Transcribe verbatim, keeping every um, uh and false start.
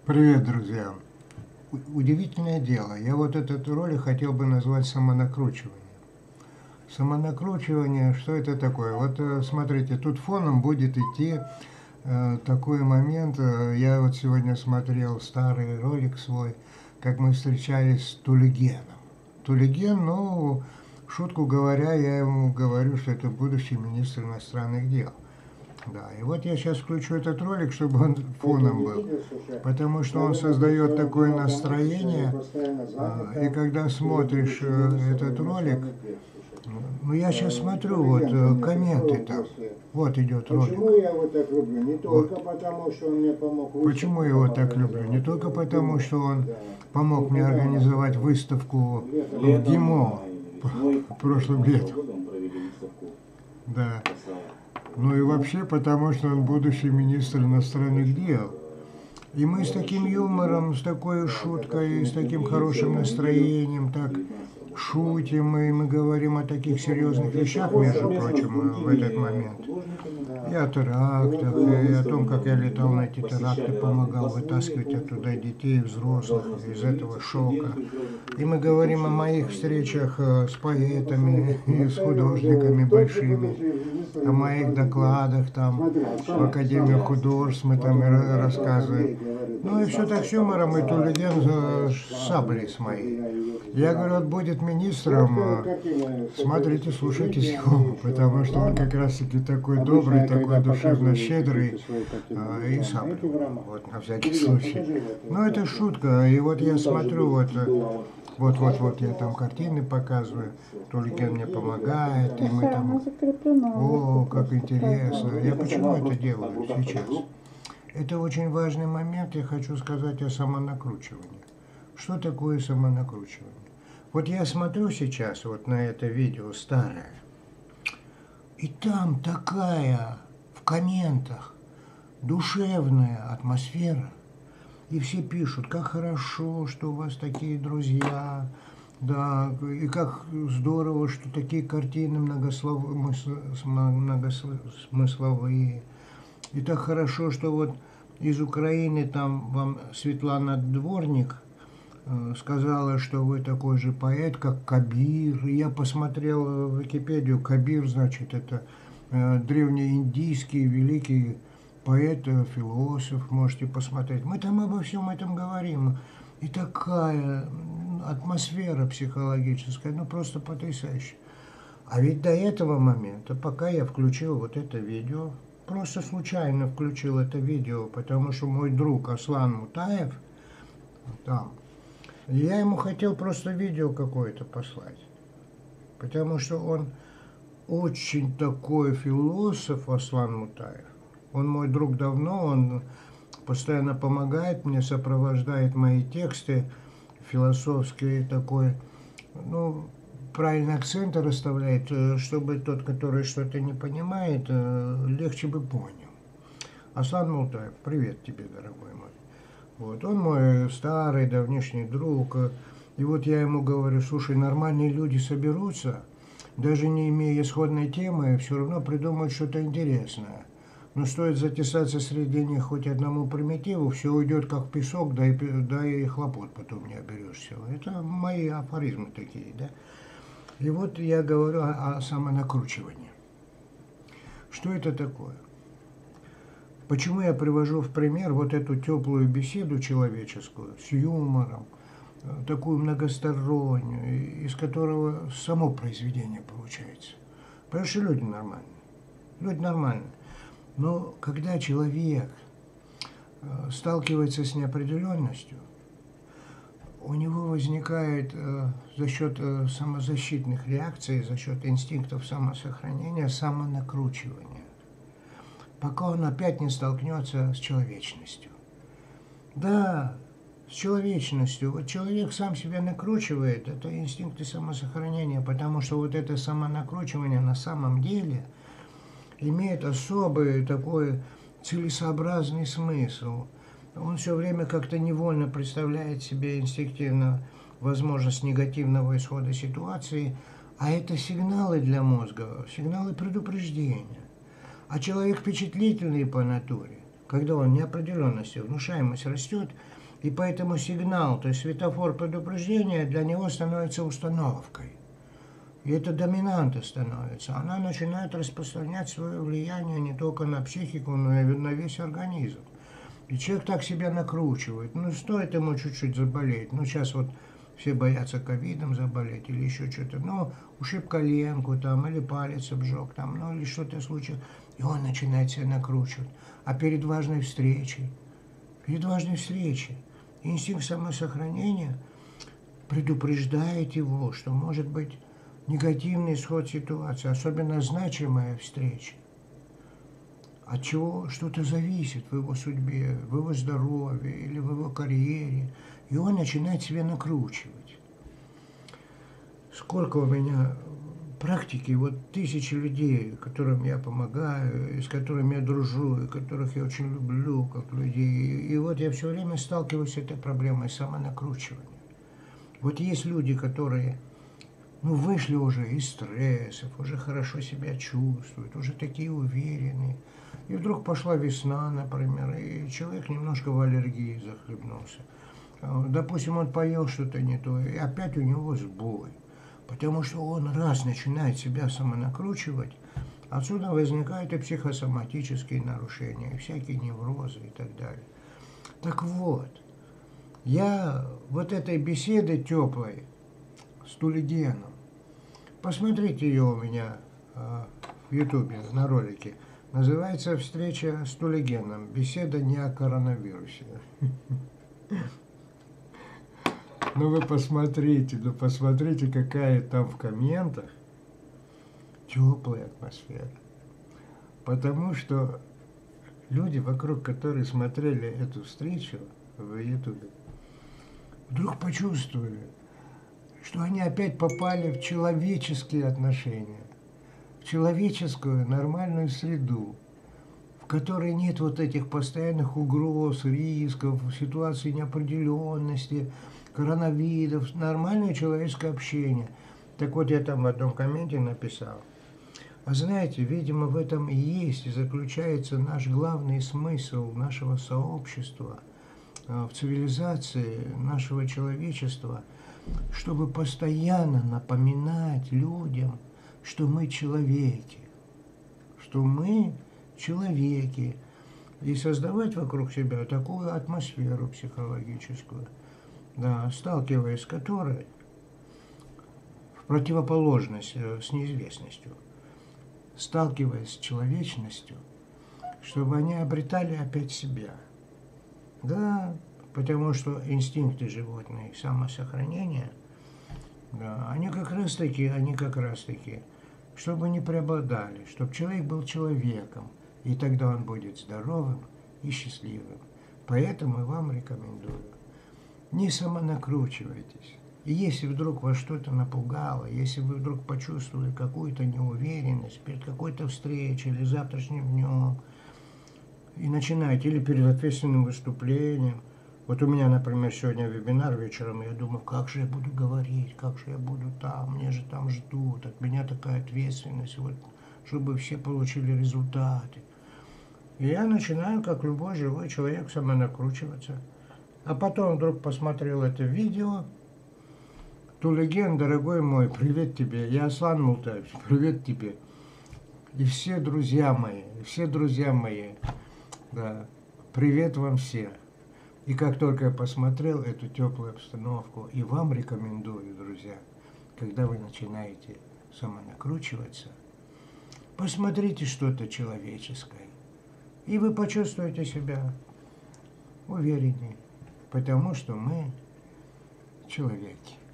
Привет, друзья! Удивительное дело, я вот этот ролик хотел бы назвать самонакручивание. Самонакручивание, что это такое? Вот смотрите, тут фоном будет идти э, такой момент. Я вот сегодня смотрел старый ролик свой, как мы встречались с Тулигеном. Тулиген, ну, шутку говоря, я ему говорю, что это будущий министр иностранных дел. Да, и вот я сейчас включу этот ролик, чтобы он фоном был, потому что он создает такое настроение, и когда смотришь этот ролик, ну я сейчас смотрю, вот комменты там, вот идет ролик. Почему я его так люблю? Не только вот. Потому, что он мне помог. Почему я его так люблю? Не только потому, что он помог мне организовать выставку в ГИМО прошлым летом. Да. Ну и вообще потому, что он будущий министр иностранных дел. И мы с таким юмором, с такой шуткой, с таким хорошим настроением так шутим, и мы говорим о таких серьезных вещах, между прочим, в этот момент. И о терактах, и о том, как я летал на эти теракты, помогал вытаскивать оттуда детей, взрослых из этого шока. И мы говорим о моих встречах с поэтами и с художниками большими, о моих докладах там в Академию художеств, мы там рассказываем. Ну и все так с юмором, и Тулиген саблей с моей. Я говорю, вот будет министром, смотрите, слушайтесь его, потому что он как раз таки такой добрый, такой душевно щедрый, и саблю, вот на всякий случай. Но это шутка, и вот я смотрю, вот, вот, вот, вот я там картины показываю, Тулиген мне помогает, и мы там, о, как интересно. Я почему это делаю сейчас? Это очень важный момент, я хочу сказать о самонакручивании. Что такое самонакручивание? Вот я смотрю сейчас вот на это видео старое, и там такая в комментах душевная атмосфера, и все пишут, как хорошо, что у вас такие друзья, да, и как здорово, что такие картины многослов... многосмысловые, и так хорошо, что вот из Украины там вам Светлана Дворник сказала, что вы такой же поэт, как Кабир. И я посмотрел в Википедию, Кабир, значит, это э, древнеиндийский великий поэт, философ, можете посмотреть. Мы там обо всем этом говорим. И такая атмосфера психологическая, ну просто потрясающая. А ведь до этого момента, пока я включил вот это видео, просто случайно включил это видео, потому что мой друг Аслан Мутаев там, я ему хотел просто видео какое-то послать, потому что он очень такой философ, Аслан Мутаев. Он мой друг давно, он постоянно помогает мне, сопровождает мои тексты, философский такой, ну, правильно акценты расставляет, чтобы тот, который что-то не понимает, легче бы понял. Аслан Мутаев, привет тебе, дорогой мой. Вот, он мой старый, давнишний друг. И вот я ему говорю, слушай, нормальные люди соберутся, даже не имея исходной темы, все равно придумают что-то интересное. Но стоит затесаться среди них хоть одному примитиву, все уйдет как песок, да и, да и хлопот потом не оберешься. Это мои афоризмы такие, да. И вот я говорю о, о самонакручивании. Что это такое? Почему я привожу в пример вот эту теплую беседу человеческую с юмором, такую многостороннюю, из которого само произведение получается? Потому что люди нормальные. Люди нормальные. Но когда человек сталкивается с неопределенностью, у него возникает э, за счет э, самозащитных реакций, за счет инстинктов самосохранения, самонакручивание. Пока он опять не столкнется с человечностью. Да, с человечностью. Вот человек сам себя накручивает, это инстинкты самосохранения, потому что вот это самонакручивание на самом деле имеет особый такой целесообразный смысл. Он все время как-то невольно представляет себе инстинктивно возможность негативного исхода ситуации, а это сигналы для мозга, сигналы предупреждения. А человек впечатлительный по натуре. когда он неопределенности, внушаемость растет, и поэтому сигнал, то есть светофор предупреждения для него становится установкой. И это доминанта становится. Она начинает распространять свое влияние не только на психику, но и на весь организм. И человек так себя накручивает. Ну, стоит ему чуть-чуть заболеть. Ну, сейчас вот все боятся ковидом заболеть или еще что-то. Ну, ушиб коленку там, или палец обжег там, ну, или что-то случилось. И он начинает себя накручивать. А перед важной встречей, перед важной встречей, инстинкт самосохранения предупреждает его, что может быть негативный исход ситуации, особенно значимая встреча. От чего что-то зависит в его судьбе, в его здоровье или в его карьере. И он начинает себя накручивать. Сколько у меня практики, вот тысячи людей, которым я помогаю, с которыми я дружу, и которых я очень люблю, как людей. И вот я все время сталкиваюсь с этой проблемой самонакручивания. Вот есть люди, которые ну, вышли уже из стрессов, уже хорошо себя чувствуют, уже такие уверенные. И вдруг пошла весна, например, и человек немножко в аллергии захлебнулся. Допустим, он поел что-то не то, и опять у него сбой. Потому что он раз начинает себя самонакручивать, отсюда возникают и психосоматические нарушения, и всякие неврозы и так далее. Так вот, я вот этой беседы теплой с Тулигеном, посмотрите ее у меня в Ютубе на ролике, называется «Встреча с Тулигеном. Беседа не о коронавирусе». Ну вы посмотрите, ну посмотрите, какая там в комментах теплая атмосфера. Потому что люди, вокруг которых смотрели эту встречу в Ютубе, вдруг почувствовали, что они опять попали в человеческие отношения, в человеческую нормальную среду, в которой нет вот этих постоянных угроз, рисков, ситуаций неопределенности, коронавирусов, нормальное человеческое общение. Так вот, я там в одном комменте написал. А знаете, видимо, в этом и есть и заключается наш главный смысл нашего сообщества, в цивилизации нашего человечества, чтобы постоянно напоминать людям, что мы человеки, что мы человеки, и создавать вокруг себя такую атмосферу психологическую, да, сталкиваясь с которой в противоположность с неизвестностью, сталкиваясь с человечностью, чтобы они обретали опять себя. Да, потому что инстинкты животные, самосохранения, да, они как раз таки, они как раз таки, чтобы не преобладали, чтобы человек был человеком, и тогда он будет здоровым и счастливым. Поэтому вам рекомендую. Не самонакручивайтесь. И если вдруг вас что-то напугало, если вы вдруг почувствовали какую-то неуверенность перед какой-то встречей или завтрашним днем, и начинаете, или перед ответственным выступлением. Вот у меня, например, сегодня вебинар вечером, я думаю, как же я буду говорить, как же я буду там, мне же там ждут, от меня такая ответственность, вот, чтобы все получили результаты. И я начинаю, как любой живой человек, самонакручиваться. А потом вдруг посмотрел это видео. Тулиген, дорогой мой, привет тебе. Я Аслан Мултаев, привет тебе. И все друзья мои, все друзья мои, да, привет вам все. И как только я посмотрел эту теплую обстановку, и вам рекомендую, друзья, когда вы начинаете самонакручиваться, посмотрите что-то человеческое, и вы почувствуете себя увереннее, потому что мы человеки.